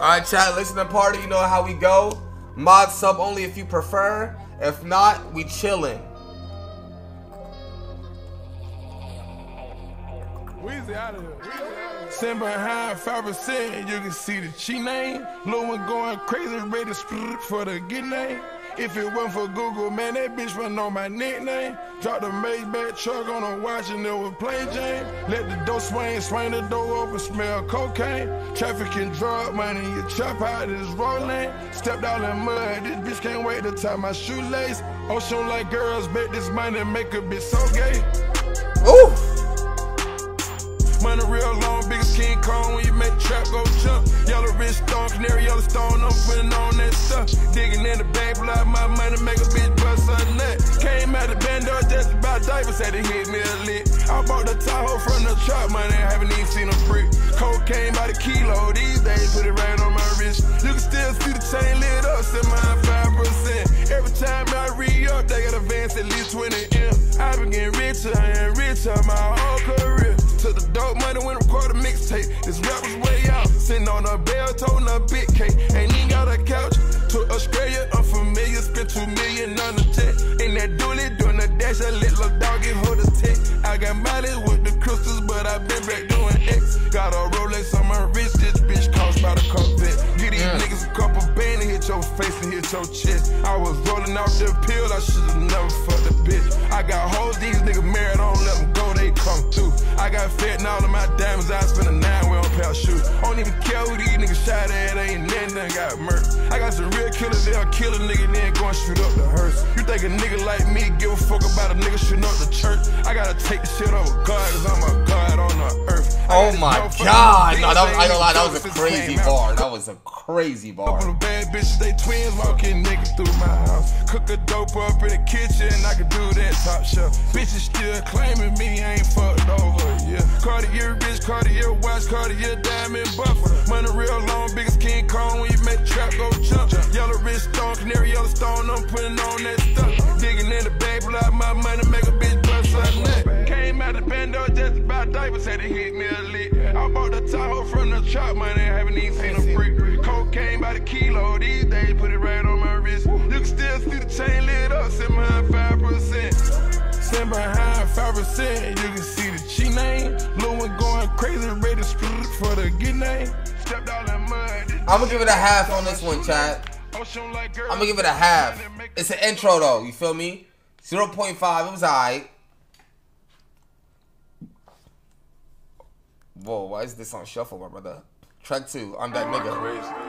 Alright, chat, listen to the party. You know how we go. Mod sub only if you prefer. If not, we chillin'. Weezy out of here. Sitting behind 5%, you can see the cheat name. Lil' one going crazy, ready to split for the get name. If it wasn't for Google, man, that bitch wouldn't know my nickname. Dropped a Maybach truck on a watch and it was plain Jane. Let the door swing the door open, smell cocaine. Trafficking drug money, you chop out this road lane. Stepped out in mud, this bitch can't wait to tie my shoelace. Ocean like girls, bet this money make a bitch so gay. Ooh! Money real long, biggest King Kong when you make the trap go jump. Yellow wrist stone, canary yellow stone, I'm putting on that stuff. Digging in the bag, pull out my money, make a bitch bust a nut. Came out the bando just about diapers, had to hit me a lick. I bought the Tahoe from the trap money, haven't even seen a brick. Cocaine by the kilo, these days put it right on my wrist. You can still see the chain lit up, set mine 5%. Every time I re-up, they got advance at least 20 M. I been getting richer and richer my whole career. Took the dope money when record a mixtape. This rap was way out. Sitting on a bell, toting a big cake. Ain't even got a couch. To Australia, unfamiliar. Spent $2 million on the jet. In that dually, doing the dash. A little doggy hold a tech. I got mileage with the crystals, but I been back doing X. Got a Rolex on my wrist. This bitch cost by the Corvette. Get these niggas a couple bands and hit your face and hit your chest. I was rolling off the pill. I should've never fucked a bitch. I got hoes, these niggas married. I don't let them go, they come through. I got fat and all of my diamonds, I spend a 9 on a pair of shoes. I don't even care who these niggas shot at, ain't nothing got murdered. I got some real killers, they'll kill a nigga, then go and shoot up the hearse. You think a nigga like me give a fuck about a nigga shooting up the church? I gotta take the shit over God, cause I'm a God on the earth. Oh my God! No, I ain't gonna lie, that was a crazy bar. That was a crazy bar. Couple of bad bitches, they twins, walking niggas through my house. Cook a dope up in the kitchen, I can do that top shelf. Bitches still claiming me, I ain't fucked over, yeah. Cartier bitch, Cartier watch, Cartier diamond buffer. Money real long, biggest King Kong when you make the trap go jump. Yellow wrist stone, canary yellow stone, I'm putting on that stuff. Digging in the bag, pull out my money, make a bitch bust a nut. Came out the bando just about diapers, had to hit me a lick. I bought the Tahoe from the trap money, haven't even seen a brick. Cocaine by the kilo, these days put it right on my wrist. You can still see the chain lit up, sitting behind 5%. Sitting behind 5%, you can see the cheat name. Lil' one going crazy, ready to split for the get name. Stepped out in mud. I'm gonna give it a half on this one, chat. I'm gonna give it a half. It's an intro though, you feel me? 0.5, it was alright. Whoa, why is this on shuffle, my brother? Track 2, I'm that nigga.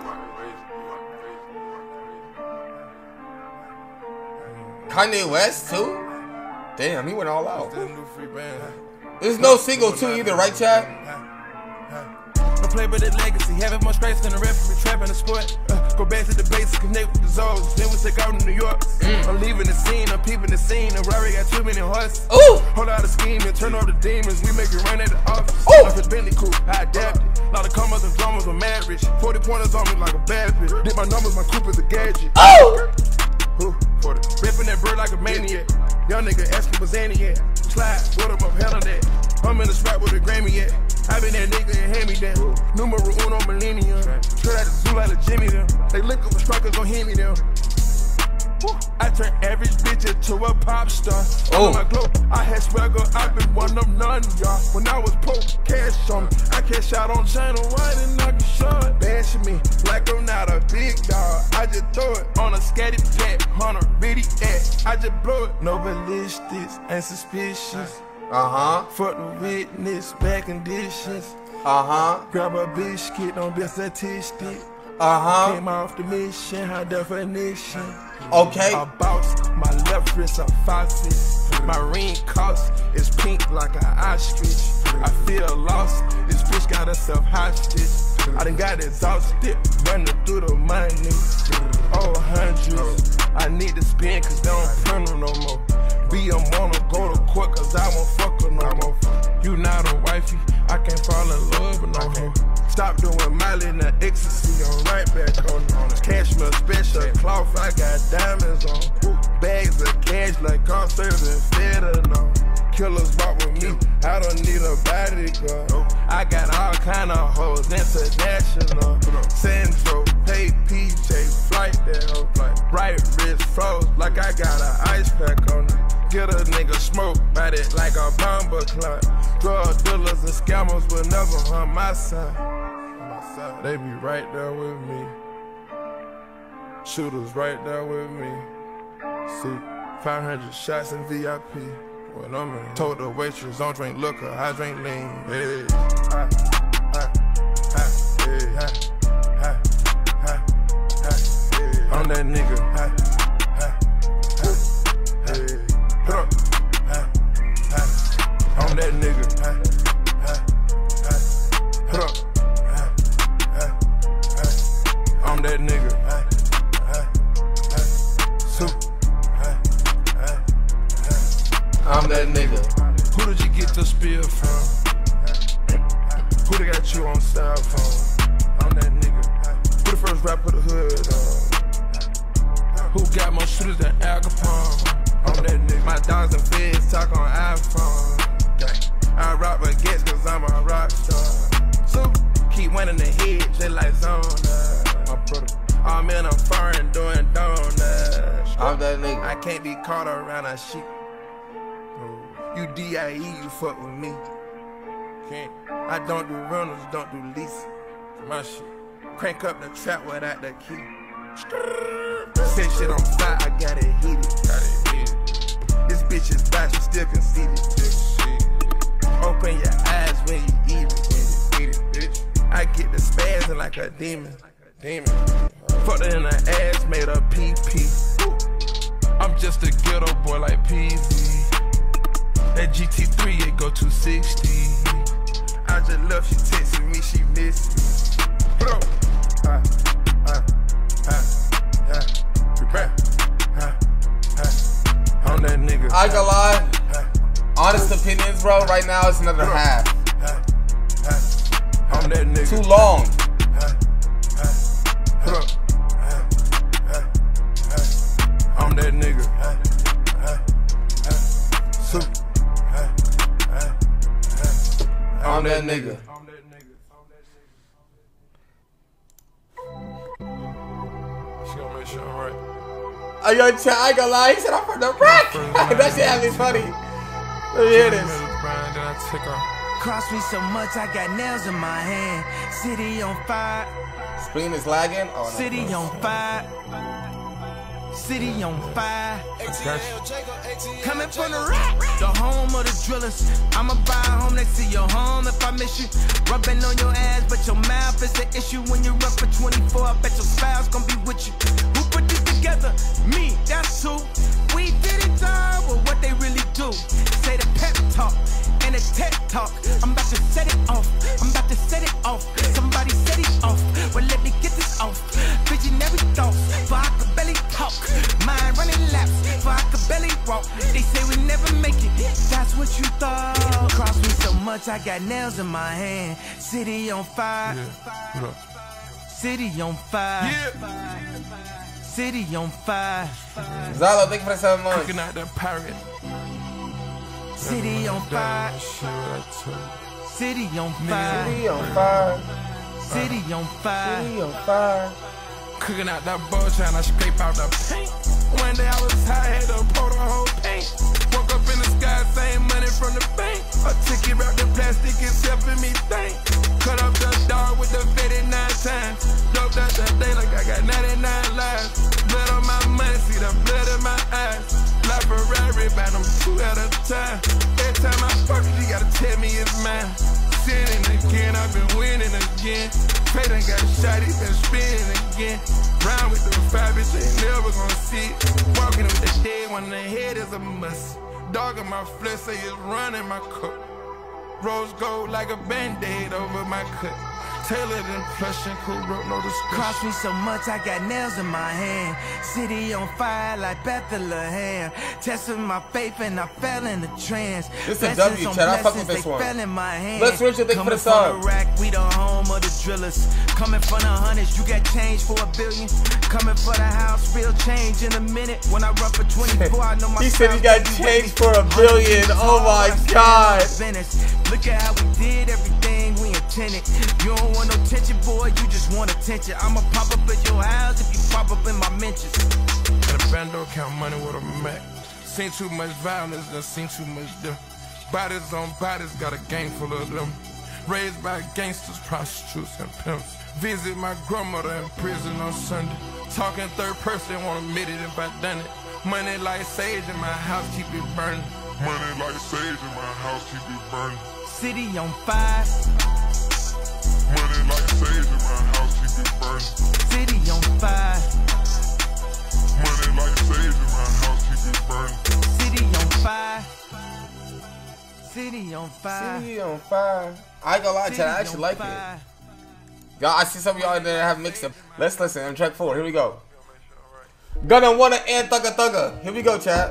Kanye West too? Damn, he went all out. There's no single too either, right, chat? Don't play with the legacy, having more stripes than a referee, trapping the sport. Go back to the basics, connect with the zones. Then we take out to New York. I'm leaving the scene, I'm peeping the scene. The Rari got too many horses. Ooh! Hold out a scheme and turn off the demons. We make it run at the office. Ooh! Like a Bentley coupe, I adapted. A lot of commas and dramas, I'm mad rich. 40 pointers on me like a bad bitch. Did my numbers, my coupe is a gadget. Oh! Ripping that bird like a maniac. Young nigga asking what's Annie at. Slide, what up, hell on that. I'm in the spot with a Grammy at. I been that nigga and hand me down. Numero uno millennium. Straight out the zoo like a Jimmy them. They look up with strikers, don't hear me them. I turn average bitch into a pop star. Oh. My glow, I had swagger, I been one of none, y'all. When I was broke, cash on me. I cash out on channel one and I can show it. Bashing me like I'm not a big dog. I just throw it on a scatty pack, on a bitty act. I just blow it. No ballistics and suspicious. Fuck the witness, bad conditions. Grab a biscuit, don't be a statistic. Came off the mission, high definition. Okay. I bounce, my left wrist a faucet. My ring cost is pink like an ostrich. I feel lost, this bitch got herself hostage. I done got exhausted, running through the money. Oh, hundreds. I need to spend cause they don't print them no more. Be a wanna go to court cause I won't fuck her no more. You not a wifey, I can't fall in love with no hoe. Stop doing Miley and the ecstasy, I'm right back on it. Cashmere special cloth, I got diamonds on. Bags of cash like I'm serving fentanyl. Killers walk with me, I don't need a bodyguard. I got all kind of hoes. goes international. Sandro, pay PJ, flight that hoe. Right wrist froze like I got an ice pack on it. Get a nigga smoke, bite it like a bomber clock. Drug dealers and scammers will never harm my side. They be right there with me. Shooters right there with me. See, 500 shots in VIP. When I'm in, told the waitress, don't drink liquor, I drink lean. Hey, I'm that nigga. I'm that nigga. I'm that nigga. I'm that nigga. Who did you get the spear from? Who they got you on style phone? I'm that nigga. Who the first rapper the hood on? Who got more shooters than Al Capone? I'm that nigga. My dogs and feds talk on iPhone. I rock baguettes cause I'm a rock star. So keep winning the head just like Zona. My brother. I'm in a foreign doing donuts. I'm that nigga. I can't be caught around a sheep. You DIE, you fuck with me. Can't. I don't do rentals, don't do lease. My shit. Crank up the trap without the key. Set shit on fire, I got it heated. This bitch is bad, she still conceited. Open your eyes when you eat it, bitch. I get the spazzing like a demon. Fucked her in the ass, made her PP. I'm just a ghetto boy like PZ. That GT3, it go 260. I just love she texting me, she miss me. Bro. I'm that nigga. I ain't gonna lie. Honest opinions, bro. Right now, it's another half. I'm that nigga. Too long. I'm that nigga. I'm that nigga. She gonna make sure I'm right. Oh, yo, chat, I ain't gonna lie. He said I'm from the rack. That shit had me funny. Let me hear this. Cross me so much, I got nails in my hand. City on fire. Screen is lagging. Oh, no. City on fire. City on fire. Coming from the rack, the home of the drillers. I'ma buy a home next to your home if I miss you. Rubbing on your ass, but your mouth is the issue. When you run for 24, I bet your spouse gonna be with you. Who put this together? Me, that's who. We did it all, but what they really do. Say the pep talk and the tech talk. I'm about to set it off. I'm about to set it off. Somebody set it off. Well, let me get this off. Visionary thoughts, but I could barely talk. Mind running laps, but I could barely walk. They say we never make it. That's what you thought. Cross me so much, I got nails in my hand. City on fire. Yeah. City on fire. Yeah. City on fire. Zalo, thank you for the 7 months. Looking at that pirate. City on fire. City on fire. City on fire. City on fire. City on fire. Cooking out that bull, trying to scrape out the paint. One day I was tired, had to pour the whole paint. Woke up in the sky, same money from the bank. A ticket wrapped in plastic is helping me think. Cut up the dog with the 59 times. Doped out that day like I got 99 lives. Blood on my money, see the blood in my eyes. Like Ferrari, buy them 2 at a time. Every time I fuck it, you gotta tell me it's mine. Sinning again, I've been winning again. Pray done got shot, he been spinning again. Round with the 5 bitch, ain't never gonna see it. Walking with the dead one, the head is a must. Dog in my flesh, say it's running my cup. Rose gold like a band-aid over my cut. Tailored in plush and cool, wrote no discussion. Cross me so much, I got nails in my hand. City on fire like Bethlehem. Testing my faith and I fell in the trance. This is a W, chat. I fuck with this one. Let's switch it, thank you for the song. Rack, we the home of the drillers. Coming from the hundreds, you got change for $1 billion. Coming for the house, real change in a minute. When I run for 24, I know my He said he got change for $1 billion. Oh my God. Look at how we did everything we intended. tenant. You don't want no tension, boy, you just want attention. I'ma pop up at your house if you pop up in my mentions. Got a bando, count money with a Mac. Seen too much violence, done seen too much death. Bodies on bodies, got a gang full of them. Raised by gangsters, prostitutes, and pimps. Visit my grandmother in prison on Sunday. Talking third person, won't admit it if I done it. Money like sage in my house, keep it burning. Money like sage in my house, keep it burning. City on fire. Money like sage in my house, keep it burning. City on fire. Money like sage in my house, keep it burning. City on fire. City on fire. City on fire. I ain't gonna lie, Chad, I actually like it. Y'all, I see some of y'all in there that have mixed up. Let's listen. On track 4, here we go. Gonna wanna and Thugga Thugga. Here we go, Chad.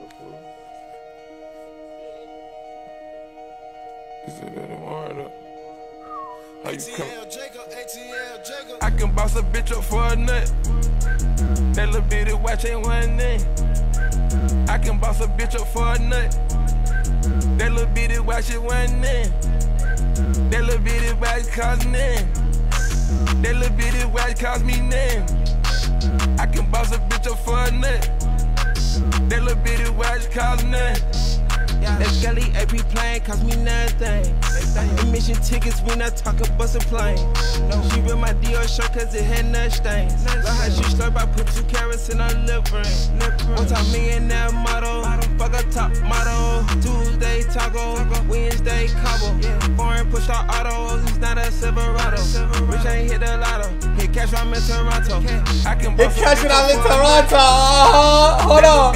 How you come? I can boss a bitch up for a nut. That little bitty watch ain't one name. I can boss a bitch up for a nut. That little bitty watch ain't one name. That little bitty watch cost name. That little bitty watch cost me name. I can boss a bitch up for a nut. That little bitty watch cost name. That Skelly AP plane cost me nothing. Admission tickets when I talk a bus and plane. She read my Dior shirt cause it had nut stains. Love how she slurp, I put 2 carats in her lip ring. Multi-millionaire model, fuck a top model. Tuesday taco, Wednesday Cabo. Foreign push our autos, it's not a Silverado. Rich ain't hit the lotto, hit cash from in Toronto. I can Hit cash when I'm in Toronto. Hold on.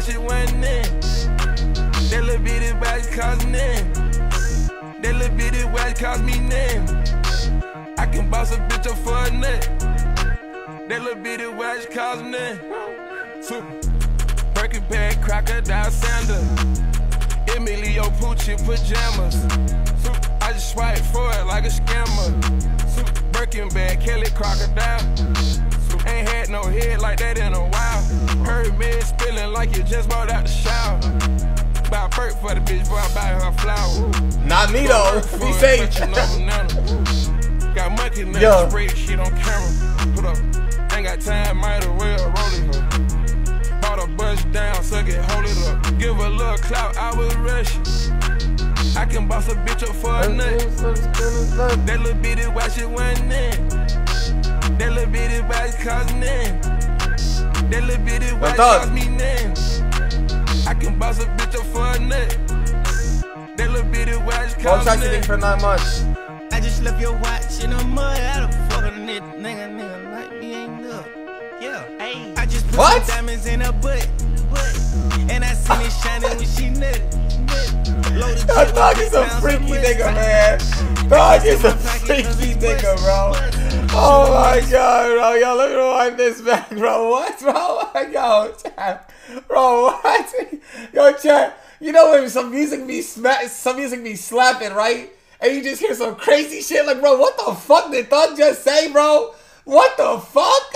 That little bitty watch cost name. That little bitty watch cost me name. I can boss a bitch up for a nut. That little bitty watch cost name. Birkin bag, crocodile sander. Emilio Pucci pajamas. I just swipe for it like a scammer. Birkin bag, Kelly crocodile. Ain't had no head like that in a while. Heard me spilling like you just bought out the shower. Buy a perk for the bitch before I buy her a flower. Not me though. Be safe. Got monkey nuts, spray shit on camera. Put up, ain't got time, might as well roll it up. Bought a bus down, suck it, hold it up. Give a little clout, I was rushing. I can boss a bitch up for a nut. That little bitty watch it one name. That little bitty watch cost name. That little bitty watch cost me name. I can boss a bitch up for a nut. That little bitty watch cost me name. For 9 months. I just left your watch in the mud. How the fuck a nigga like me ain't up. Yeah, hey. I just put some diamonds in her butt. And I seen it shining when she nutted. That dog is a freaky nigga, man. Dog is a freaky nigga, bro. Oh my god, bro. Yo, let me rewind this back, bro. What, bro? Yo, chat. Bro, what? Yo, chat. You know when some music be slapping, right? And you just hear some crazy shit like, bro, what the fuck did Thug just say, bro? What the fuck?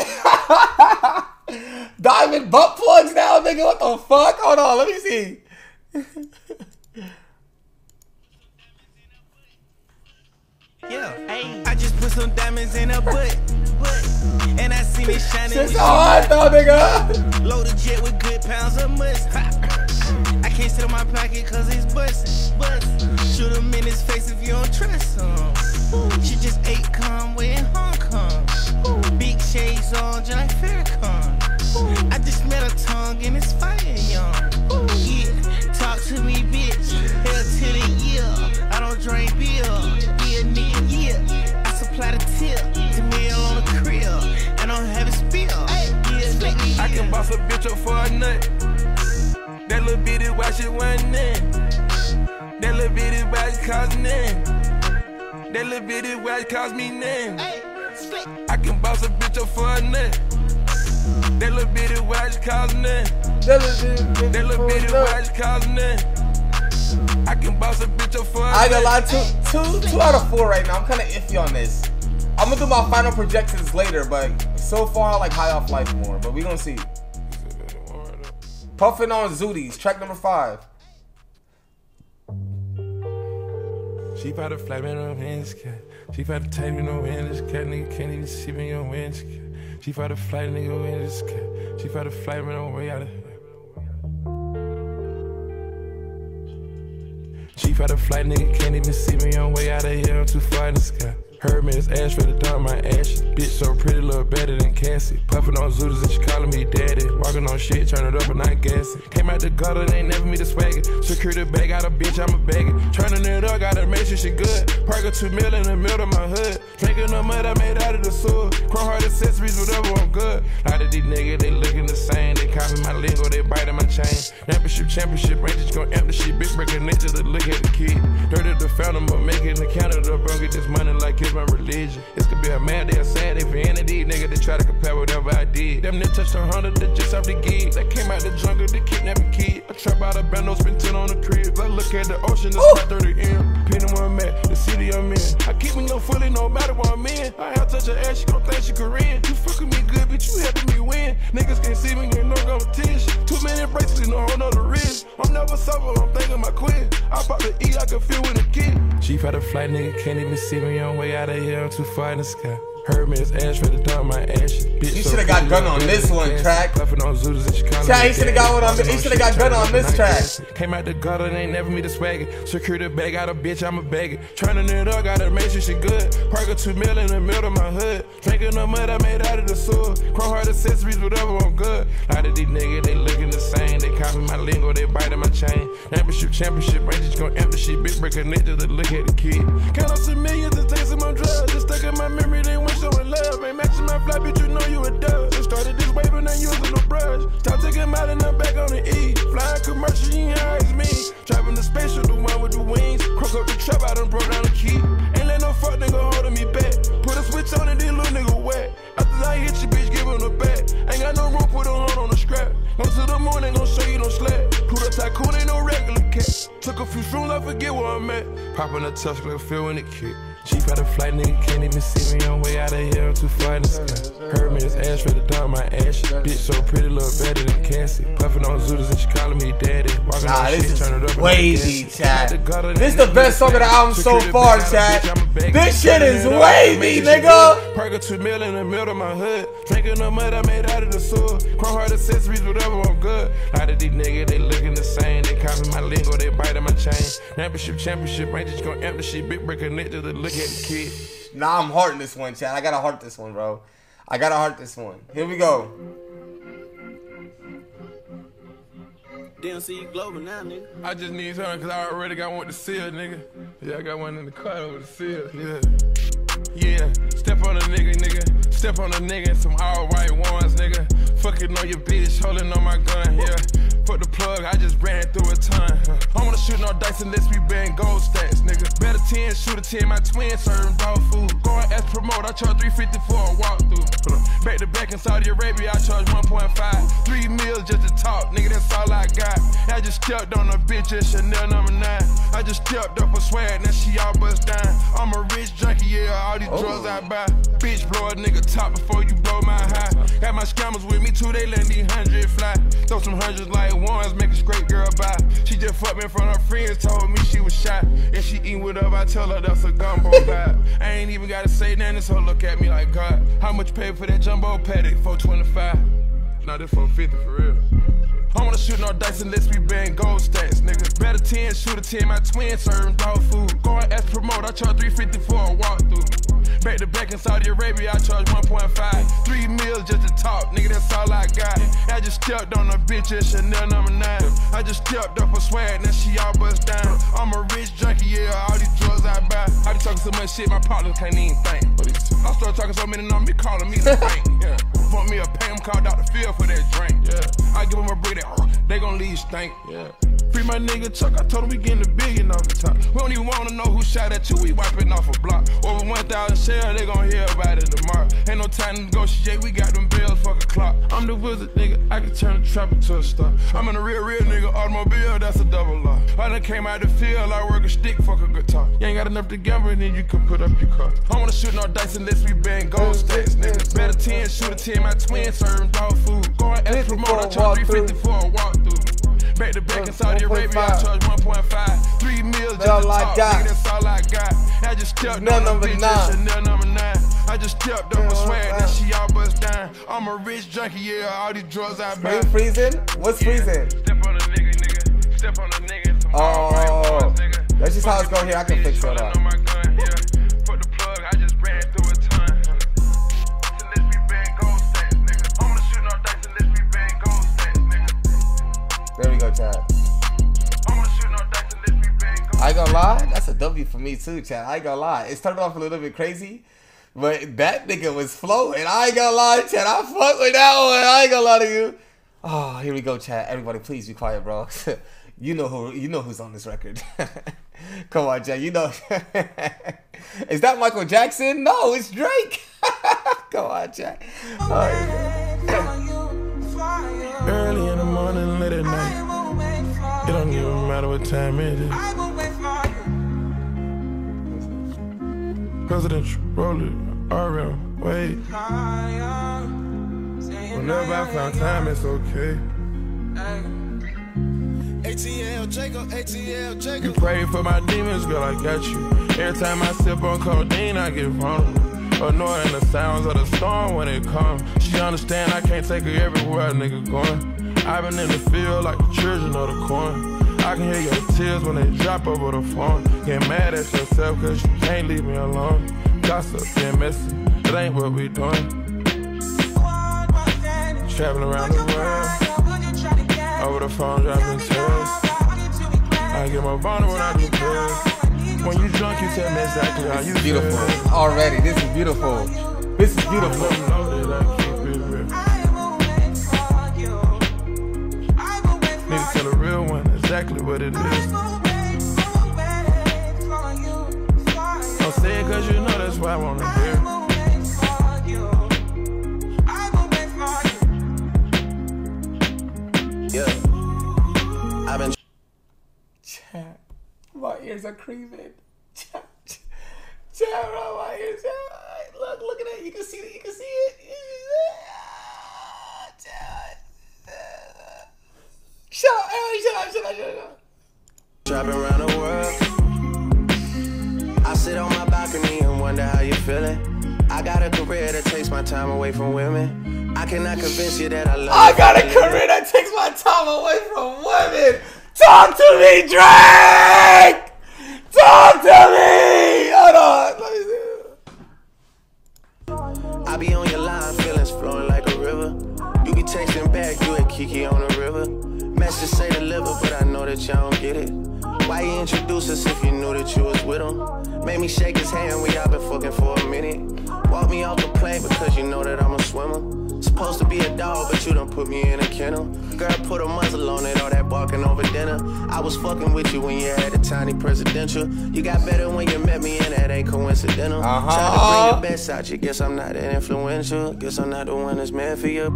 Diamond butt plugs now, nigga. What the fuck? Hold on, let me see. Yeah, hey. I just put some diamonds in her butt. And I seen it shining. Shit's hard though, nigga. Load a jet with good pounds of mustard. I can't sit on my pocket cause it's bustin'. Shoot him in his face if you don't trust him. She just ate Conway in Hong Kong. Big shades on just like Farrakhan. I just met her tongue and it's fire young. Yeah, talk to me bitch. Hell to the year. I don't drink beer. Yeah, nigga, yeah. I supply the tip. To meal on the crib. I don't have a spill. Yeah, nigga, yeah. I can boss a bitch up for a nut. That little bitty watch it one name. That little bitty watch cost name. That little bitty watch cost me name. I can boss a bitch up for a nut. That little bitty watch cost name. That little bitty watch cost name. I can boss a bitch up for a nut. I ain't gonna lie, two out of 4 right now. I'm kind of iffy on this. I'm gonna do my final projections later, but so far I like High Off Life more. But we gonna see. Puffin' on Zooties, track number 5. She bout to flat man up in his cat. She fight to take me no win, this cat nigga can't even see me on win. She fight to flight, nigga win this cat. She fight to flight, man, on way out of here. She fight to flight, nigga can't even see me on way out of here. I'm too far in the sky. Heard me, it's ash ready to dump my ashes. Bitch so pretty, look better than Cassie. Puffin' on Zooters and she calling me daddy. Walking on shit, turn it up and I gas it. Came out the gutter, they ain't never me the swagger. Secure the bag, got a bitch, I'm a bagger. Turning it up, gotta make sure she good. Park a 2 mil in the middle of my hood. Drinking the mud I made out of the sewer. Chrome heart accessories, whatever, I'm good. A lot of these niggas, they looking the same. They copy my lingo, they biting my chain. Championship, Rangers gon' empty shit. Big breaker nature to look at the kid. Dirty the fountain, but make it in Canada, bro. Get this money like it's my religion. This could be a mad day or sad day for any of these niggas that try to compare whatever I did. Them niggas touched 100 that just off the gig. They came out the jungle to kidnap a kid. I trap out a bando, spend 10 on the crib. I look at the ocean, it's my 30 M. Depending where I'm at, the city I'm in. I keep me no fully, no matter where I'm in. I have touch her ass, she gon' think she Korean. You fucking me good, bitch, you helping me win. Niggas can't see me, ain't no competition. Too many bracelets, no whole nother wrist. I'm never sober, I'm thinking my quit. I pop the E, I can feel with a kid. She fight a flight, nigga can't even see me on way out of here. I'm too far in the sky. Heard me, it's ash ready to dump my ashes. Bitch, you should've got gun on this one track. Puffin' on Zooters and she calling me. He should've got one on. He should've got gun on this track. Came out the gutter, they ain't never me the swagger. Secure the bag, got a bitch, I'm a bagger. Turning it up, gotta make sure she good. Park a 2 mil in the middle of my hood. Drinking the mud I made out of the sewer. Chrome heart accessories, whatever, I'm good. A lot of these niggas, they looking the same. They copy my lingo, they biting my chain. Championship, Rangers gon' empty shit. Big breaker nature to look at the kid. Count up some millions and take some on drugs. Just stuck in my memory, they went so in love. Matching my fly, bitch, you know you a dub. Just started this wave and I using the brush. Stop taking him out and I'm back on the E. Flying commercial, you ain't high as me. Driving the spaceship, the one with the wings. Crook up the trap, I done broke down the key. Ain't let no fuck nigga holding me back. Put a switch on and then little nigga wet. After I hit you, bitch, give him the back. Ain't got no room, put a horn on the scrap. Go to the morning, gon' show you no slack. Put a tycoon, ain't no regular cat. Took a few shrooms, I forget where I'm at. Popping a touch, like a feel when it kick. She fight a flight, nigga can't even see me on way out of here. I'm too far in the sky. Heard me, it's ash ready to dump my ashes. Bitch so pretty, look better than Cassie. Puffin' on Zooters and she calling me daddy. Walking on shit, turn it up. Wavy, chat. This is the best song of the album so far, chat. This shit is wavy, nigga. Park a 2 mil in the middle of my hood. Drinking the mud I made out of the sewer. Chrome heart accessories, whatever, I'm good. A lot of these niggas, they looking the same. They copy my lingo, they biting my chain. Championship, Rangers gon' empty shit. Big breaker nature to look at the kid. Nah, I'm hearting this one, chat. I gotta heart this one, bro. I gotta heart this one. Here we go. DMC Global now, nigga. I just need something because I already got one to seal, nigga. Yeah, I got one in the car over the seal. Yeah. Step on a nigga. Step on a nigga in some all white ones, nigga. Fucking on your bitch, holding on my gun, yeah. Put the plug, I just ran through a ton. I wanna shoot no dice unless we bang gold stats, nigga. Better 10, shoot a 10, my twin serving dog food. Going as promote, I charge $350 for a walkthrough. Back to back in Saudi Arabia, I charge 1.5. 3 meals just to talk, nigga, that's all I got. I just stepped on a bitch at Chanel No. 9. I just stepped up for swag, now she all bust down. I'm a rich junkie, yeah, all these drugs I buy. Bitch, blow a nigga top before you blow my high. Got my scammers with me too, they let these 100 fly. Throw some hundreds like ones, make a straight girl buy. She just fucked me in front of her friends, told me she was shy. If she eat whatever I tell her, that's a gumbo vibe. I ain't even gotta say nothing, this hoe look at me like God. How much you pay for that jumbo paddock? $425. Nah, this $450 for real. I wanna shoot no dice unless we bang gold stats, nigga. Better 10, shoot a 10, my twin serving dog food. Going as promote, I charge $350 for a walkthrough. Back to back in Saudi Arabia, I charge 1.5. 3 meals just to talk, nigga, that's all I got. I just stepped on a bitch at Chanel No. 9. I just stepped up for swag, now she all bust down. I'm a rich junkie, yeah, all these drugs I buy. I be talking so much shit, my partners can't even think. I start talking so many numbers, be calling me the bank, yeah. Want me a pay, I'm called Dr. Phil for that drink, yeah. I give them a brick, they gon' leave stink, yeah. Free my nigga Chuck, I told him we getting $1 billion off the top. We don't even wanna know who shot at you, we wiping off a block. Over 1,000 shares, they gon' hear about it tomorrow. Ain't no time to negotiate, we got them bills, fuck a clock. I'm the wizard, nigga, I can turn the trap into a star. I'm in a real nigga, automobile, that's a double law. I done came out the field, I work a stick, fuck a guitar. You ain't got enough to gamble, then you can put up your car. I wanna shoot no dice unless we bang gold stacks, nigga. Better 10, shoot a 10, my twin serving dog food. Going as promote, I charge $350 for a walkthrough. Back to back in Saudi Arabia, I charge 1.5. 3 meals just to talk, nigga, that's all I got. I just stepped on a bitch, Chanel number 9. I just stepped up a swag, then she all bust down. I'm a rich junkie, yeah, all these drugs I buy. Freezing? What's freezing? Step on a nigga, nigga. Step on a nigga. Oh, that's just how it's going here. I can fix it up. Put the plug, I just ran through a ton. So let's be bang gold stats, nigga. I'm gonna shoot no dice, so let's be bang gold stats, nigga. There we go, Chad. I'm gonna shoot no dice, so let's be bang gold. I ain't gonna lie, that's a W for me too, Chad. I ain't gonna lie. It started off a little bit crazy, but that nigga was floating. I ain't gonna lie, Chad. I fuck with that one. I ain't gonna lie to you. Oh, here we go, Chad. Everybody, please be quiet, bro. You know who's on this record. Come on, Chad. You know. Is that Michael Jackson? No, it's Drake. Come on, Chad. Early in the morning, late at night. It don't even matter what time it is. Presidential, roll it, RM, wait. Whenever I found time, it's okay. ATL Jacob, ATL Jacob. You pray for my demons, girl, I got you. Every time I sip on codeine, I get vulnerable. Annoying the sounds of the storm when it comes. She understand I can't take her everywhere a nigga going. I've been in the field like the children of the corn. I can hear your tears when they drop over the phone. Get mad at yourself cause you can't leave me alone. Gossip and messy, it ain't what we doing. Traveling around the world, over the phone dropping tears. I get more vulnerable when I do pills. When you drunk, you tell me exactly how you feel. Beautiful. Already, this is beautiful. This is beautiful. Need to tell a real one exactly what it is. Don't say it cause you know that's why I wanna hear. Yeah. I've been. Chat. My ears are creaming. Chat, bro, my ears. Look at that. You can see it. You can see it. Shut up. Driving around the world. I sit on my balcony and wonder how you're feeling. I got a career that takes my time away from women. I cannot convince you that I love you. I got a career that takes my time away from women. Talk to me, Drake! Talk to me! Hold on. I be on your line, feelings flowing like a river. You be texting back, you and Kiki on the river. Message say deliver, but I know that y'all don't get it. Why you introduce us if you knew that you was with him? Made me shake his hand, we all been fucking for a minute. Walk me off the plane because you know that I'm a swimmer. Supposed to be a dog, but you done put me in a kennel. Girl, put a muzzle on it, all that barking over dinner. I was fucking with you when you had a tiny presidential. You got better when you met me, and that ain't coincidental. Tried to bring the best out you, guess I'm not that influential. Guess I'm not the one that's meant for you.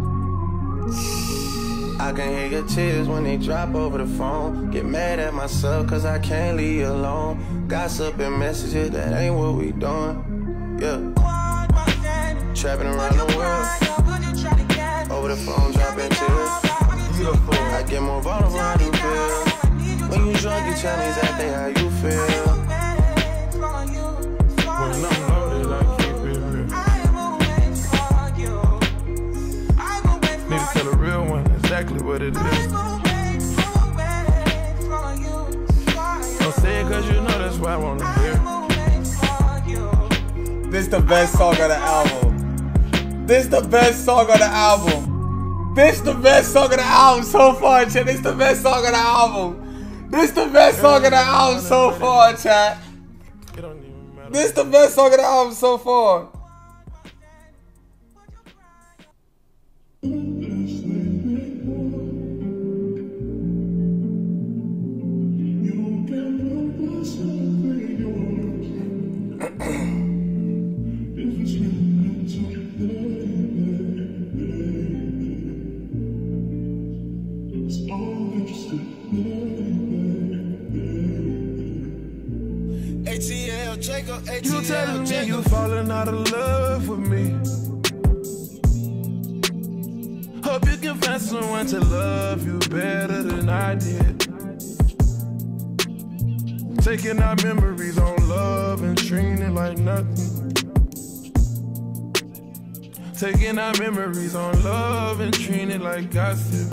I can hear your tears when they drop over the phone. Get mad at myself cause I can't leave you alone. Gossip and messages, that ain't what we doing. Yeah. Trapping around the world, over the phone dropping tears. Beautiful. I get more vulnerable when I do pills. When you drunk, you tell me exactly how you feel. When I'm loaded, I keep it real. Need to tell a real one exactly what it is. Don't say it cause you know that's why I wanna hear. This the best song of the album. This the best song of the album. This the best song of the album so far, chat. This the best song of the album. This the best song of the album so far, chat. This the best song of the album so far. ATL Jacob, You telling ATL me Jacob. you falling out of love with me. Hope you can find someone to love you better than I did. Taking our memories on love and treating it like nothing. Taking our memories on love and treating it like gossip.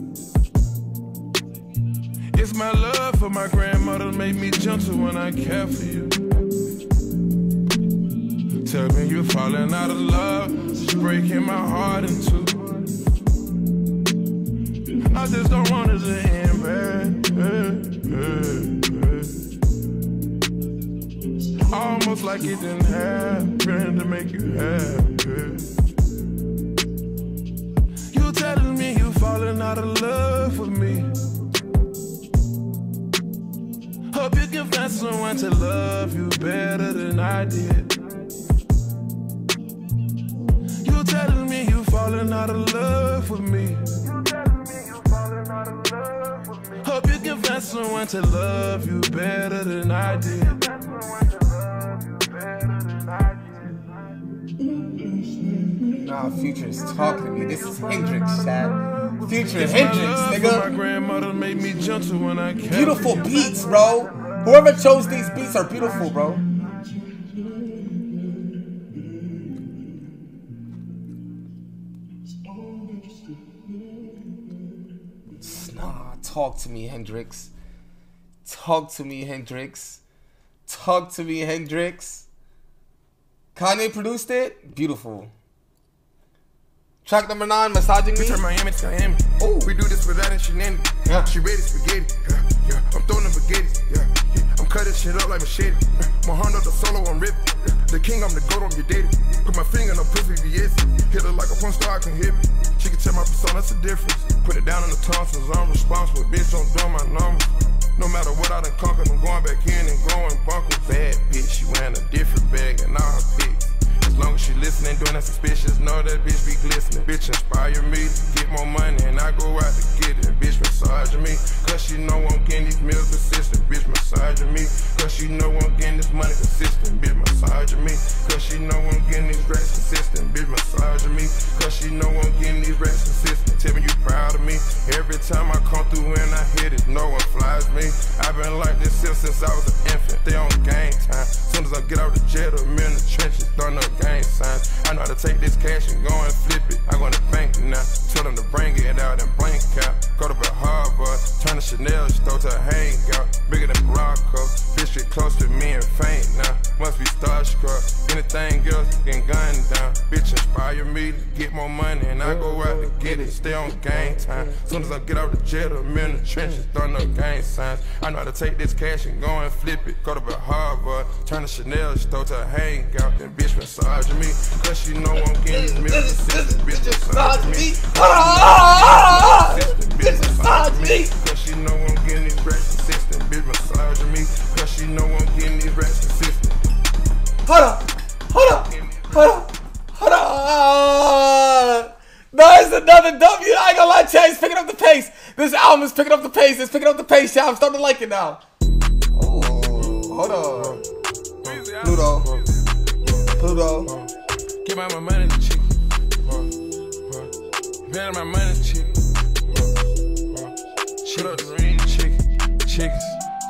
It's my love for my grandmother make me gentle when I care for you. Tell me you're falling out of love, just breaking my heart in two. I just don't want it to end bad. Almost like it didn't happen to make you happy. You telling me you falling out of love with me. Hope you can find someone to love you better than I did. You telling me you falling out of love with me. Hope you can find someone to love you better than I did. Nah, Future is talking to me. This is Hendrix, chat. Future Hendrix, nigga. My grandmother made me gentle when I kept Beautiful beats, bro. Whoever chose these beats are beautiful, bro. Nah, talk to me, Hendrix. Talk to me, Hendrix. Talk to me, Hendrix. Kanye produced it. Beautiful. Track number 9, Massaging Me. Turn Miami to Miami. Ooh. We do this without any shenanigans. Yeah. She ready spaghetti. Yeah. I'm throwing the spaghetti. Yeah. I'm cutting shit up like machete. My hand up the solo, I'm ripping. The king, I'm the goat, I'm your daddy. Put my finger in the pussy, yes. Hit her like a porn star, I can hit me. She can tell my persona, that's the difference. Put it down in the tonsils, I'm responsible. Bitch, don't do my numbers. No matter what I done conquered, I'm going back in and going bunker. Bad bitch, she wearing a different bag and all her pics. As long as she listening, doing that suspicious, know that bitch be glistening. Bitch inspire me to get more money and I go out to get it. Bitch massaging me, cause she know I'm getting these meals consistent. Bitch massaging me, cause she know I'm getting this money consistent. Bitch massaging me, cause she know I'm getting these racks consistent. Bitch massaging me, cause she know I'm getting these racks consistent. Tell me you proud of me, every time I come through and I hit it, no one flies me. I've been like this since I was an infant, they on game time. Soon as I get out the jet, I'm in the trenches, throwing up gang signs. I know how to take this cash and go and flip it. I go in the bank now, tell them to bring it out and blank out. Go to the harbor, turn the Chanel store to a hangout. Bigger than Morocco, bitch get close to me and faint now. Must be starstruck, anything else getting gunned down. Bitch inspire me to get more money and I go out to get it. Stay on gang time. Soon as I get out the jet, I'm in the trenches, throwing up gang signs. I know how to take this cash and go and flip it. Go to the harbor, turn the Chanel store to a hangout. Then bitch massaging me, cause she know I'm getting these meals consistent. Bitch massaging me, bitch massaging me, cause she know I'm getting these racks consistent. Bitch massaging me, cause she know I'm getting these racks consistent. Hold up. There's another W. I ain't gonna lie, chat. It's picking up the pace. This album is picking up the pace. It's picking up the pace, chat. I'm starting to like it now. Oh, hold on. Pluto. Give out my money to chicken. Give out my money to chicken. Shut up the ring. Chickens.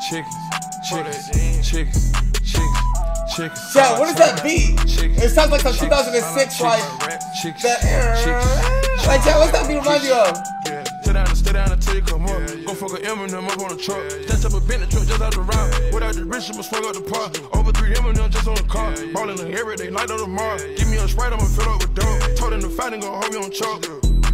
Chat, what is that beat? It sounds like some 2006, like that. Like, chat, what's that beat remind you of? Stay down until you come up. Go fuck an Eminem up on the truck. Snatch up a Bentley truck just out the route. Without the rich, I'ma swing up the park. Over 3 Eminem just on the car. Ballin' the every day, light on the mark. Give me a Sprite, I'ma fill up with dope. Told him to fight and gon' hold me on choke.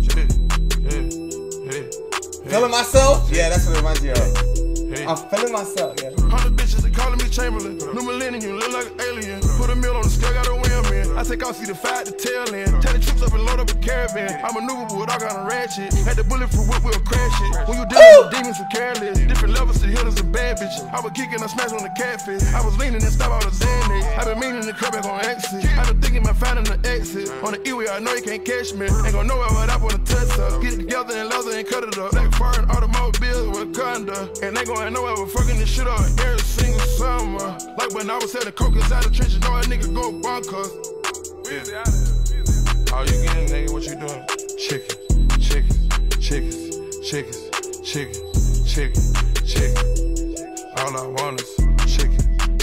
Feeling myself? Yeah, that's what it reminds you of. I'm feeling myself, yeah. 100 bitches, they calling me Chamberlain. New millennium, you look like an alien. Put a meal on the scale, got a wheel in. I take off, see the fight, the tail end. Tell the troops up and load up a caravan. I'm maneuverable with all kind of ratchet. Had the bullet for whip, we'll crash it. When you dealing with demons, you careless. Different levels to healers and bad bitches. I was kicking, I smashed on the catfish. I was leaning and stop out the Xanax. I been meaning to come back on exit. I been thinking about finding the exit. On the E-way, I know you can't catch me. Ain't gon' know what I wanna touch up. Get it together and leather and cut it up. Black foreign automobiles with Conda. And they gon' know I was fucking this shit up every single summer. Like when I was selling coke inside the trenches, know a nigga go bonkers. All you getting, nigga, what you doing? Chicken. All I want is chicken.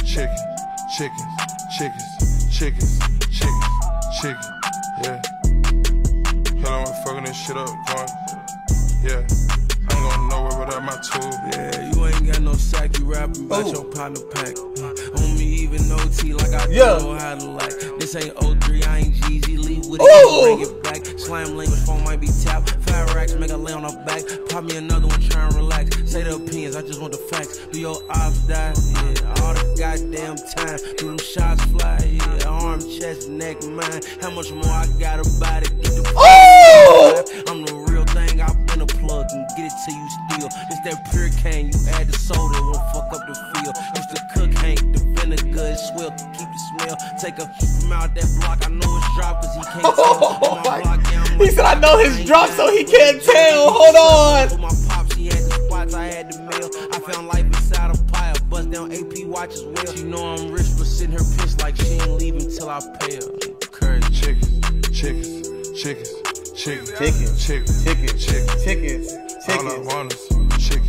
Yeah. Hell, I'm fucking this shit up, going. Yeah. I ain't going nowhere without my tool. Yeah, you ain't got no sack, you rapping about your partner pack. On me, even OT, like I don't know how to like. This ain't 03, I ain't Jeezy, leave with it, bring it back. Slam language phone might be tapped. 5 racks, make her lay on her back. Pop me another one, try and relax. Say the opinions, I just want the facts. Do your ops die? Yeah, all the goddamn time. Do them shots fly? Yeah, arm, chest, neck, mine. How much more I got about it? Get the I'm the real thing, I've been a plug and get it till you steal. It's that pure cane, you add the soda, it won't fuck up the feel. Used to cook Hank, the vinegar, it's swell, keep the smell. Take a from out that block, I know it's dropped cause he can't tell. He said I know his drop so he can't tell. Hold on. For my pops, he had the spots, I had the mail. I found life inside a pile, bust down AP watch as well. She know I'm rich, but sitting her pissed like she ain't leaving till I pay her. Courage. Chickens. All I want is chicken.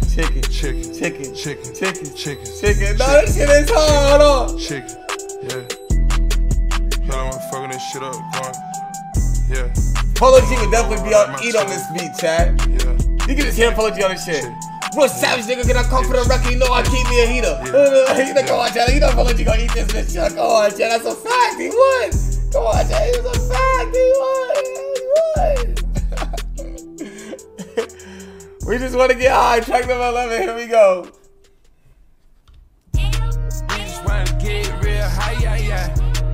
No, that shit is hard. Hold on. Chicken. Yeah. Hell, I'm fucking this shit up, going. Yeah. Polo G would definitely be on eat on this beat, Chad. Yeah. You can just hear Polo G on this shit. Real savage nigga, can I come for the record? You know I keep me a heater. You know, come on, Chad. You know Polo G gonna eat this bitch. Come on, Chad. That's a fact. He would. Come on, Chad. It was a fact. He would. We just want to get high. Track number 11. Here we go. We just want to get real high, yeah.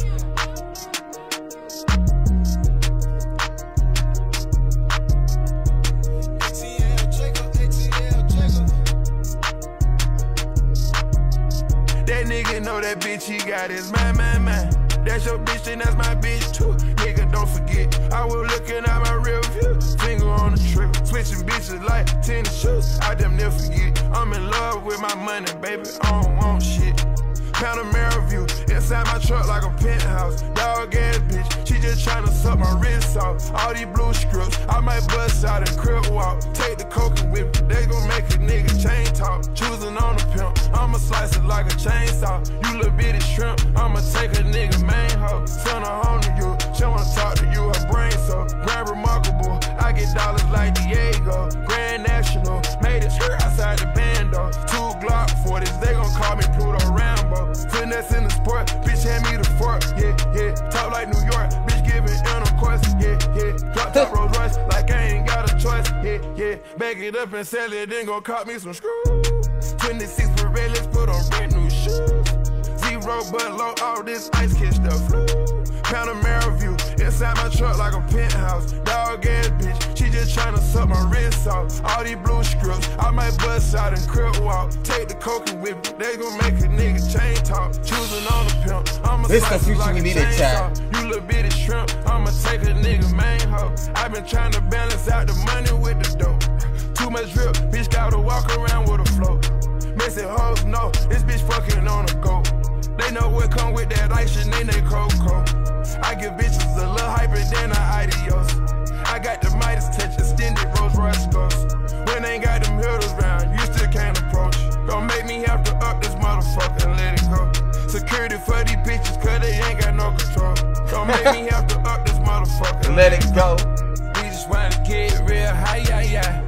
That nigga know that bitch he got his man. That's your bitch and that's my bitch too. Nigga, don't forget, I was looking at my real view. Finger on the trigger, switching bitches like tennis shoes. I damn never forget, I'm in love with my money, baby, I don't want shit. Panamera view, inside my truck like a penthouse. Dog ass bitch, she just tryna suck my wrist off. All these blue scripts, I might bust out and crib walk. Take the coke and whip it, they gon' make a nigga chain talk. Choosing on the pimp, I'ma slice it like a chainsaw. You little bitty shrimp, I'ma take a nigga main hoe. Send her home to you, she wanna talk to you, her brain so. Grand remarkable, I get dollars like Diego. Grand National, made it sure outside the bando. 2 Glock 40s, they gon' call me Pluto Rambo. Finesse in the sport, bitch hand me the fork, yeah. Talk like New York, bitch giving intercourse, yeah. Drop top Rolls Royce, like I ain't got a choice, yeah. Back it up and sell it, then gon' cop me some screws. 26 Pirelli, let's put on brand new shoes. 0 but low, all this ice catch the flu. Panamera view, inside my truck like a penthouse. Dog ass bitch, she just tryna suck my wrist off. All these blue scripts, I might bust out and crib walk. Take the coke and whip it, they gon' make a nigga chain talk. Choosing on the pimp, I'ma slice it like a chainsaw. You little bitty shrimp, I'ma take a nigga main hoe. I been tryna balance out the money with the dope. Too much drip, bitch gotta walk around with a flow. Messy hoes know, this bitch fucking on a go. They know what come with that ice and they Coco. I give bitches a little hyper than I adios. I got the Midas touch, extended Rolls Royce ghost. When they ain't got them hitters round, you still can't approach. Don't make me have to up this motherfucker and let it go. Security for these bitches, cause they ain't got no control. Don't make me have to up this motherfucker and let it go. We just wanna get real high, yeah.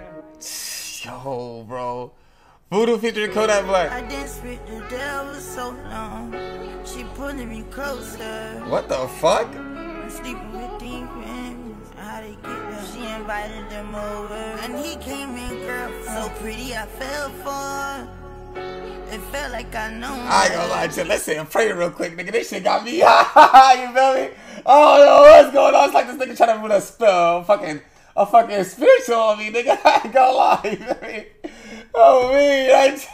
Yo, bro. Voodoo featuring Kodak Black. I danced with the devil so long. She pulling me closer. What the fuck? I'm sleeping with demons. How they get there? She invited them over. And he came in, girl, so pretty I fell for. It felt like I know. I ain't gonna lie to you. Let's say a prayer real quick, nigga. This shit got me. You feel me? I don't know what's going on. It's like this nigga trying to put a spell, a fucking spiritual on me, nigga. I ain't gonna lie. You feel me? Oh, me.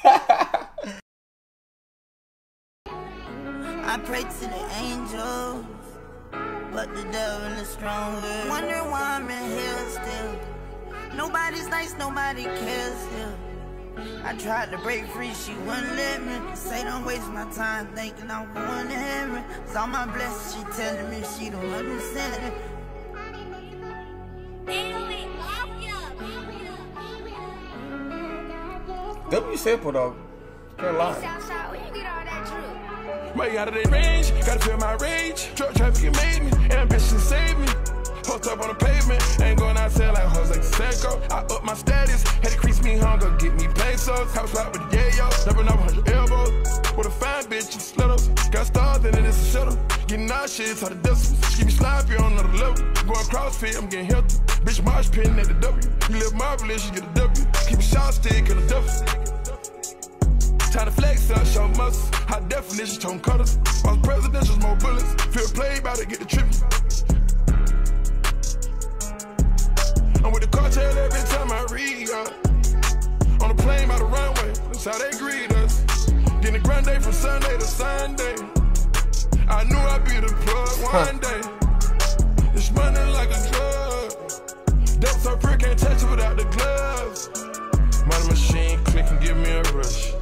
I pray to the angels, but the devil is stronger. Wonder why I'm in hell still. Nobody's nice, nobody cares still. I tried to break free, she wouldn't let me. Say don't waste my time thinking I'm going to heaven. Cause all my blessings, she telling me she don't understand it. W simple though. Can't lie. Southside, where you get all that drip? Way out of their range, gotta feel my rage. Truck traffic made me, ambition saved me. Hooked up on the pavement, ain't going outside like Jose Canseco. I up my status, had to crease me hunger, get me pesos. House lot with the yayo, jumping over 100 elbows. With a fine bitch, you slit up. Got stars, and then it's a shuttle. Getting nauseous, all the decimals. Keep me sloppy on another level. Going CrossFit, I'm getting healthy. Bitch, Marsh pin at the W. You live marvelous, you get a W. Keep a shot stick in the duffel. Time to flex up, show muscles. High definition, tone cutters. My presidentials, more bullets. Feel played, about to get the trip. I'm with the cartel every time I read up. On the plane by the runway, that's how they greet us. Getting a grand day from Sunday to Sunday. I knew I'd be the plug one day. It's money like a drug. Depth so free, can't touch it without the gloves. Money machine, click and give me a rush.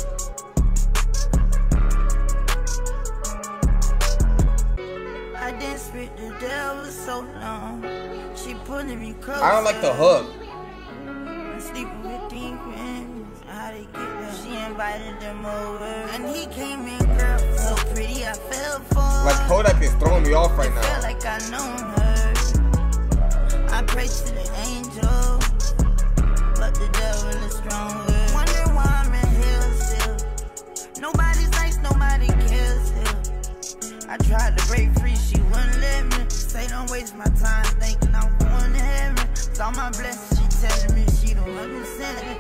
I didn't speak to devil so long. She pulling me close. I don't like the hook. I'm sleeping with demons. How they get there? She invited them over, and he came in, girl, so pretty. I fell for. Like Kodak is throwing me off right now. Felt like I know her. I pray to the angel, but the devil is stronger. Wonder why I'm in hell still. Nobody's nice, nobody cares here. I tried to break free, she wouldn't let me. Say don't waste my time thinking I'm going to heaven. Saw my blessings, she telling me she don't understand it.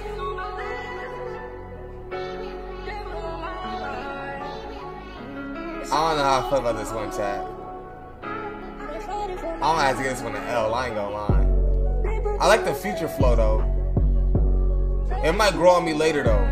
I don't know how I feel about this one, chat. I'm gonna have to get this one to L, I ain't gonna lie. I like the future flow though. It might grow on me later though.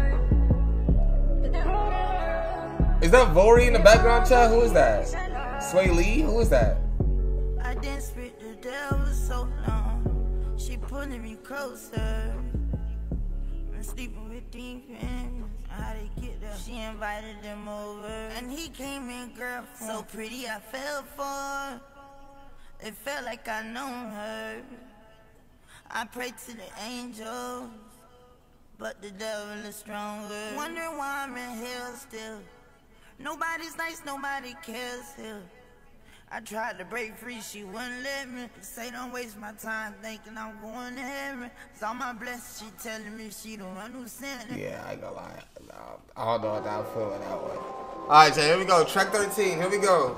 Is that Vori in the background, chat? Who is that? Sway Lee? Who is that? I didn't speak to the devil so long. She pulling me closer. I'm sleeping with demons. How they get there? She invited them over, and he came in, girl, so pretty. I fell for. It felt like I known her. I prayed to the angels, but the devil is stronger. Wonder why I'm in hell still. Nobody's nice, nobody cares here. I tried to break free, she wouldn't let me. Say don't waste my time thinking I'm going to heaven. Saw my blessings, she telling me she don't understand it. Yeah, I ain't gonna lie. I don't know what I feel in that way. Alright, Jay, here we go. Track 13, here we go.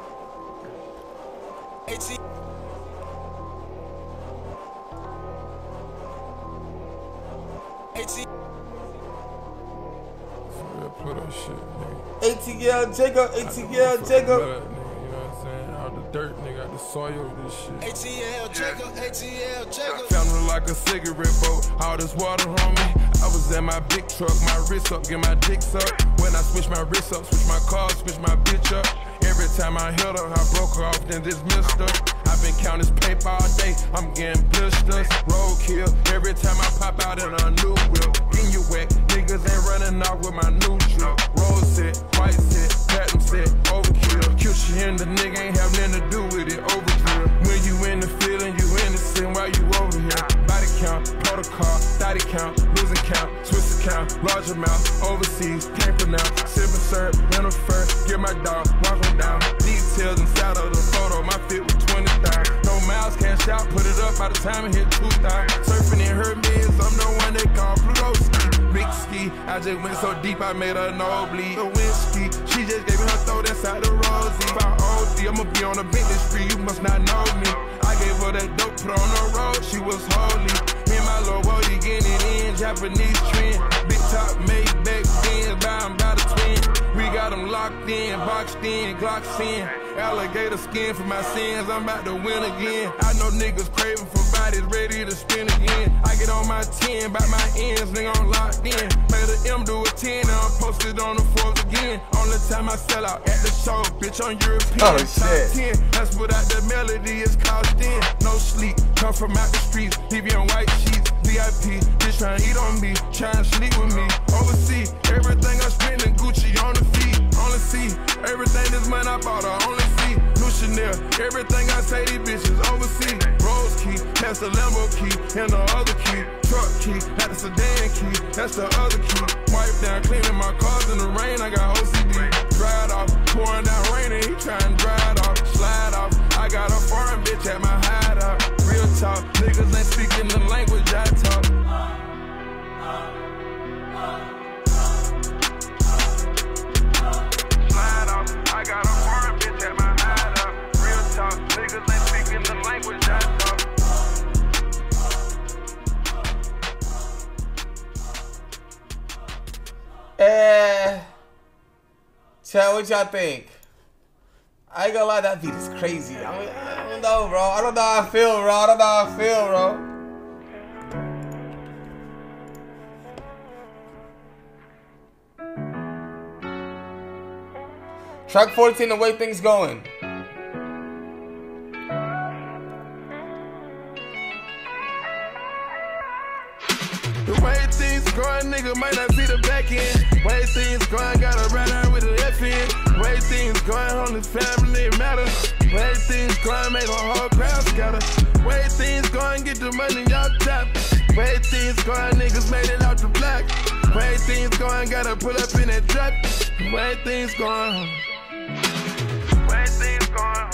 Put that shit, nigga. ATL Jacob, ATL Jacob. You know what I'm saying? Out the dirt, nigga, out the soil, this shit. ATL Jacob, ATL Jacob. Found her like a cigarette boat, all this water on me. I was at my big truck, my wrist up, get my dicks up. When I switch my wrist up, switch my car, switch my bitch up. Every time I hit her, I broke her off, then dismissed her. I've been counting this paper all day, I'm getting blisters. Roadkill, every time I pop out in a new whip. In you wet, niggas ain't running off with my new drip. Rose set, white set, platinum set, overkill. Cute shit in the nigga ain't have nothing to do with it, overdrill. When you in the feeling, you innocent while you over here. Body count, protocol, thotty count, losing count, Swiss account, large amount, overseas, can't pronounce. Silver syrup, rental fur, get my dog, walk on down. Details inside of the photo, my fit was 20,000. No miles, cash out, put it up by the time it hit 2,000. Surfing in her meds, I'm the one they call Pluto ski. Big ski, I just went so deep, I made her nosebleed. The whiskey, she just gave me her throat inside the rosy. If I OD, I'ma be on a Bentley street, you must not know me. I gave her that dope, put on the road, she was holy. Me and my little boy, you getting it in, Japanese trend. Big top, made back then, bound by the twin. We got them locked in, boxed in, Glocks in. Alligator skin for my sins, I'm about to win again. I know niggas craving for bodies, ready to spin again. I get on my 10, by my ends, nigga, I'm locked in. Made a M do a 10, now I'm posted on the 4th again. Only time I sell out at the show, bitch, on European. Oh, shit. Top 10, that's without the melody, it's costing. No sleep, come from out the streets, leave you on white sheets. VIP, bitch trying to eat on me, trying to sleep with me. Overseas, everything I spend in Gucci on the feet. Only see, everything this money I bought, I only see. New Chanel, everything I say, these bitches overseas. Rose key, That's the Lambo key, and the other key. Truck key, not the sedan key, that's the other key. Wipe down, cleaning my cars in the rain, I got OCD. Dry it off, pouring down rain, and he trying to dry it off. Slide off, I got a foreign bitch at my hideout. Real talk, niggas ain't speaking the language I talk. Slide off, I got a foreign bitch at my hideout. Real talk, niggas ain't speaking the language I talk. Chat, what y'all think? I ain't gonna lie, that beat is crazy. I don't know, bro. I don't know how I feel, bro. I don't know how I feel, bro. Track 14, the way things going. The way things going, nigga might not see the back end. Way things going, gotta ride out with the left end. Way things going, only family matter. Way things going, make a whole crowd scatter. Way things going, get the money y'all tap. Way things going, niggas made it out the black. Way things going, gotta pull up in that trap. Way things going. Way things going.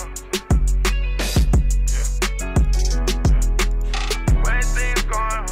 Way things going.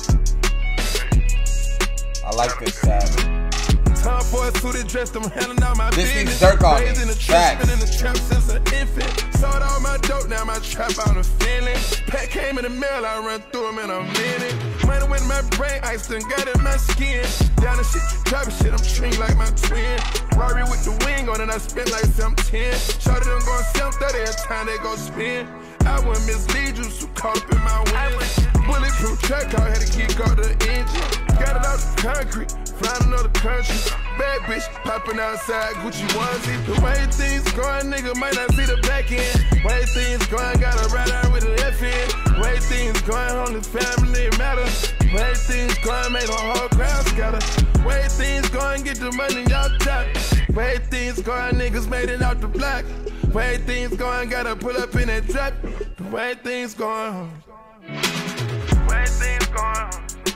I like this sound. Time for a suited dress, I'm handling out my this business. Dirk on Raised in the trap, been in the trap since an infant. Sold all my dope, now my trap out of feeling. Pack came in the mail, I run through them in a minute. Money went in my brain, ice done got in my skin. Down the shit, dropping shit, I'm treating like my twin. Rory with the wing on and I spent like 710. Shorty done going 730 every time they go spin. I wouldn't mislead you, so caught up in my wins. Bulletproof track, I had to kick out the engine. Got it out the concrete, flying another country. Bad bitch, popping outside, Gucci onesie. The way things going, nigga might not see the back end. Way things going, gotta ride out with the left end. Way things going, only family matter. Way things going, make a whole crowd scatter. Way things going, get the money y'all tap. Way things going, niggas made it out the black. Way things going, gotta pull up in that trap. The way things going. Way things going.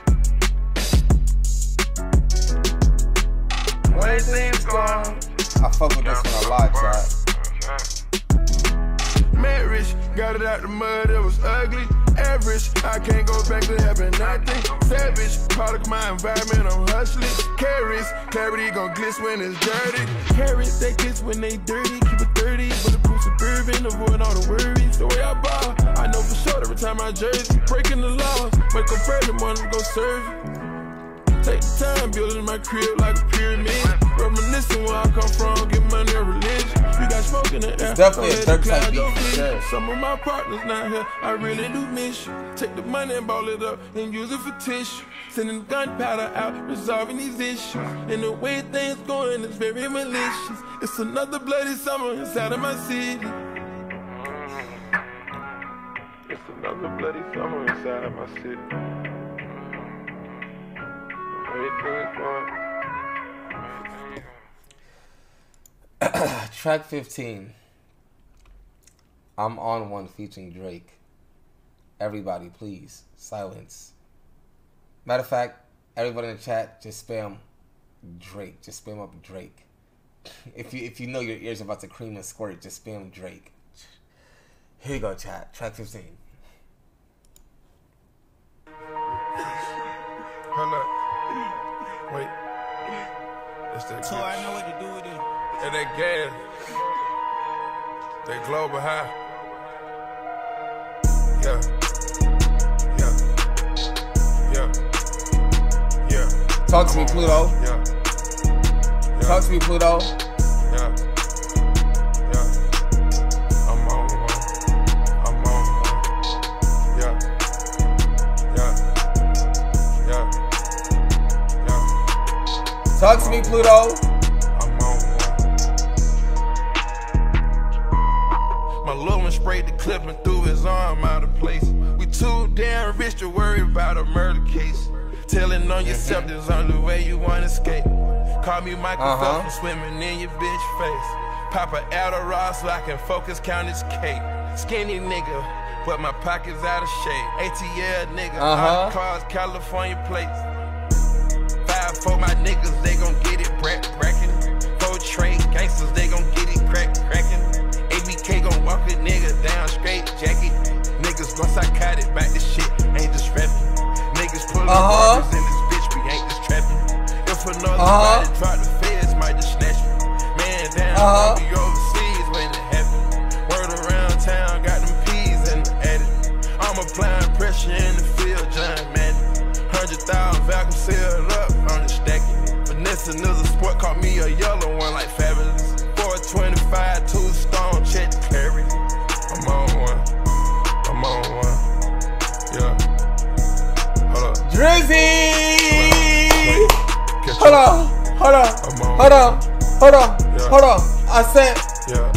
Way things going. I fuck with this one a lot, chat. Marriage, got it out the mud, it was ugly. Average, I can't go back to having nothing. Savage, product of my environment, I'm hustling. Carries, clarity gon' glitz when it's dirty. Carrots, they glitz when they dirty. Keep it 30, bulletproof suburban, avoid all the worries. The way I ball, I know for sure every time I jersey. Breaking the laws, make a friend and wanna go serve you. Take the time, building my crib like a pyramid. Reminiscing where I come from, get money or religion. We got smoke in the air. Definitely a Dirk type beat. Yeah. Some of my partners not here, I really do miss you. Take the money and ball it up and use it for tissue. Sending gunpowder out, resolving these issues. And the way things going is very malicious. It's another bloody summer inside of my city. It's another bloody summer inside of my city. Track 15. I'm on one featuring Drake. Everybody, please, silence. Matter of fact, everybody in the chat, just spam Drake. Just spam up Drake. If you know your ears are about to cream and squirt, just spam Drake. Here you go, chat. Track 15. Hold up. Wait. It's that So I know what to do with it. And that gas. That global high. Yeah. Yeah. Yeah. Yeah. Talk to me, Pluto. Yeah. Talk to me, Pluto. Yeah. Yeah. I'm on one. I'm on one. Yeah. Yeah. Yeah. Yeah. Talk to me, Pluto. I'm on one. My little one sprayed the clip and threw his arm out of place. We too damn rich to worry about a murder case. Telling on yourself there's only way you wanna escape. Call me Michael Phelps from swimming in your bitch face. Pop a Adderall so I can focus, count his cake. Skinny nigga, but my pockets out of shape. ATL nigga, all cars, California plates. 5 for my niggas, they gon' get it brackin'. 4 trade gangsters, they gon' get it crackin'. ABK gon' walk a nigga down straight jacket. Niggas gon' psychotic back this shit, ain't just rapping. Niggas pullin' barbers in this bitch, we ain't just trapping. If another body drop the feds, might just snatch me. Man down, I'll be overseas when it happen. Word around town, got them peas in the attic. I'm applying pressure in the field, John Madden. 100,000 vacuum sealed up, I'm just stacking it. Vanessa another sport, caught me a yellow one like Fabulous. 425, 2-stone, check the clarity. I'm on one, yeah. Hold up. Drizzy! Hold on. I said. Yeah.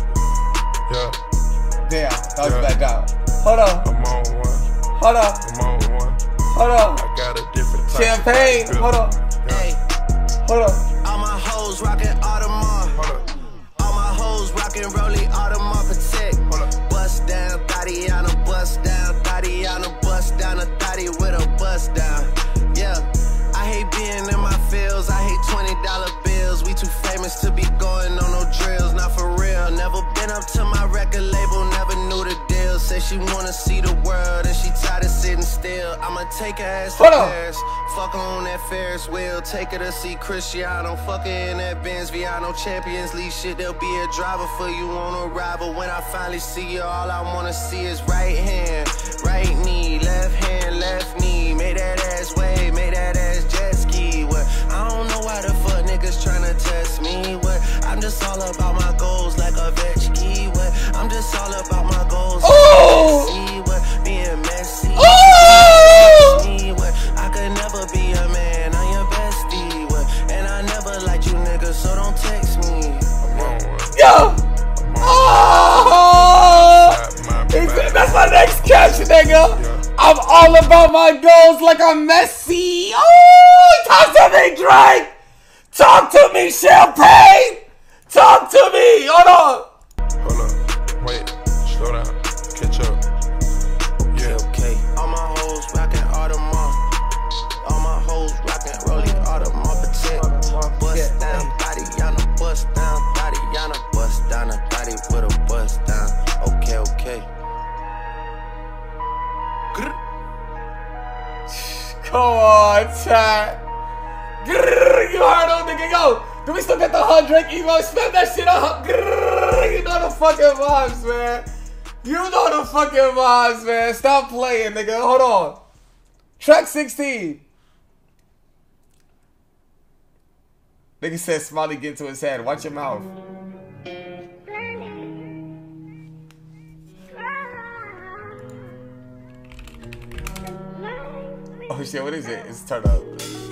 Damn, that was back down. Hold on. I'm on one. Hold on. I'm on one. Hold on. I got a different type champagne. Hold on. Hey. Hold on. All my hoes rockin' Audemars. Hold up. All my hoes rockin' Rollie Audemars Protect. Hold up. Bust down, Tatiana, bust down, Tatiana, bust down a thotty with a bust down. Yeah, I hate being in my fields. I hate $20 bills. We too famous to be going on no drills. Not for real. Never been up to my record label. Never knew the deal. Say she wanna see the world and she tired of sitting still. I'ma take her ass to Paris. Fuck her on that Ferris wheel. Take her to see Cristiano. Fuck her in that Benz Viano Champions League shit. There'll be a driver for you on a ride. But when I finally see you, all I wanna see is right hand, right knee, left hand, left knee. Make that ass wave, make that ass jet ski. What? I don't know why the fuck niggas tryna test me. What? I'm just all about my goals like a Ovechkin. What? I'm just all about my goals. What? Being messy. What? I could never be a man. I'm your bestie. What? And I never liked you niggas, so don't text me. Yo! That's my next caption, nigga. I'm all about my goals like I'm Messi. Oh, talk to me, Drake. Talk to me, Champagne. Talk to me. Hold on. Hold up. Wait. Slow down. Catch up. Yeah. Okay. All my hoes rockin' Audemars. All my hoes rockin' Rollie Audemars Protect. Bust down, Tatiana, bust down, Tatiana, bust down a thotty with a bust down. Okay. Come on, chat. You heard him, nigga. Yo, do we still get the 100? You gonna spend that shit on? You know the fucking vibes, man. You know the fucking vibes, man. Stop playing, nigga. Hold on. Track 16. Nigga said Smiley get to his head. Watch your mouth. Oh shit, what is it? It's turned up.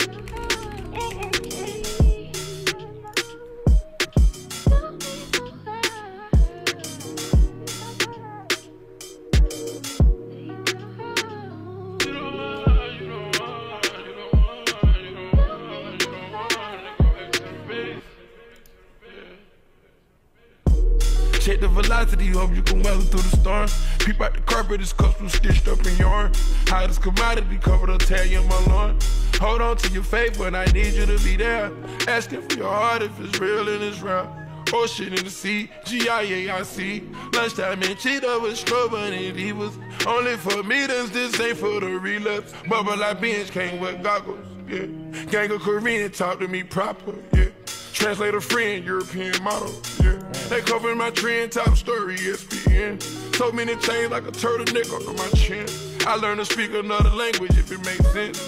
Check the velocity, hope you can weather through the storm. Peep out the carpet, it's custom stitched up in yarn. Hottest commodity, covered up, tell you my lawn. Hold on to your faith, but I need you to be there. Asking for your heart if it's real and it's real. Ocean in the sea, G-I-A-I-C. Lunchtime in Cheetah with Strobin and Divas. Only for meters, this ain't for the relapse. Bubble like bench, can't wear goggles, yeah. Gang of Korean, talk to me proper, yeah. Translator friend, European model, yeah. They covering my trend, top story, ESPN. Told me to change like a turtleneck under my chin. I learned to speak another language if it makes sense.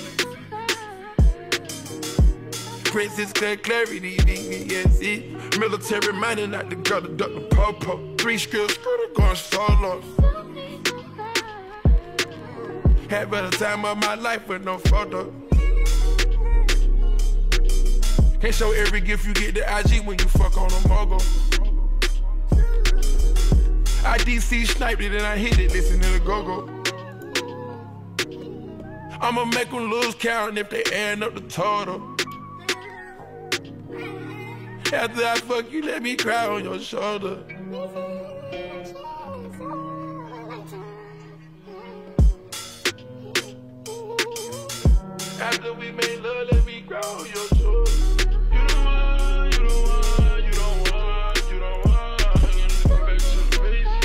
Princess cut clarity, VVSE. Military minded, not the girl to duck the po-po. 3 skills, skirted, going solo. Had better time of my life with no photo. Can't show every gift you get to IG when you fuck on a mogul. I DC sniped it and I hit it, listen to the go-go. I'ma make them lose count if they add up the total. After I fuck you, let me cry on your shoulder. After we made love, let me grow your choice. You the one, you the one, you don't want, you don't want. Go back to the basics.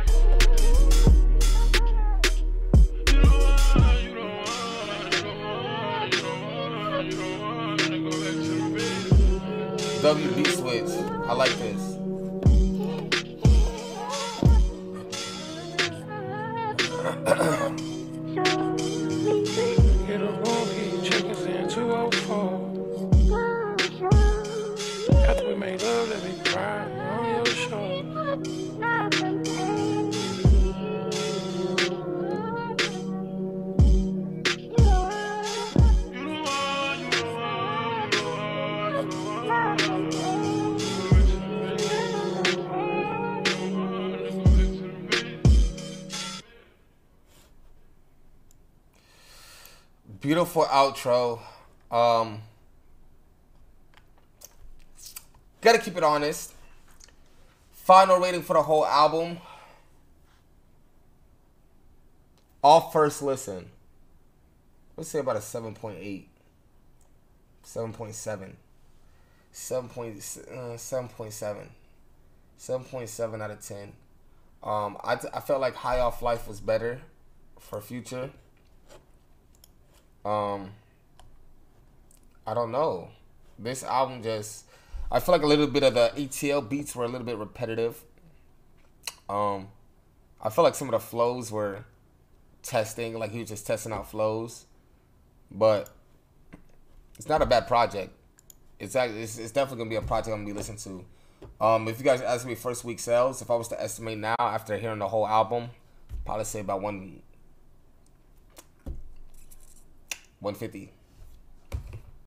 You the one, you don't want, you don't want, you don't want, you don't want. Go back to the basics. WB switch. I like this. Get a room, eat chickens in 204. After we made love, let me cry on your shoulder. Beautiful outro. Gotta keep it honest. Final rating for the whole album. Off first listen. Let's say about a 7.8. 7.7. 7.7. 7.7 out of 10. I felt like High Off Life was better for Future. I don't know. This album just, I feel like a little bit of the ETL beats were a little bit repetitive. I feel like some of the flows were testing, like he was just testing out flows. But it's not a bad project. It's definitely gonna be a project I'm gonna be listening to. If you guys ask me first week sales, if I was to estimate now after hearing the whole album, probably say about 150.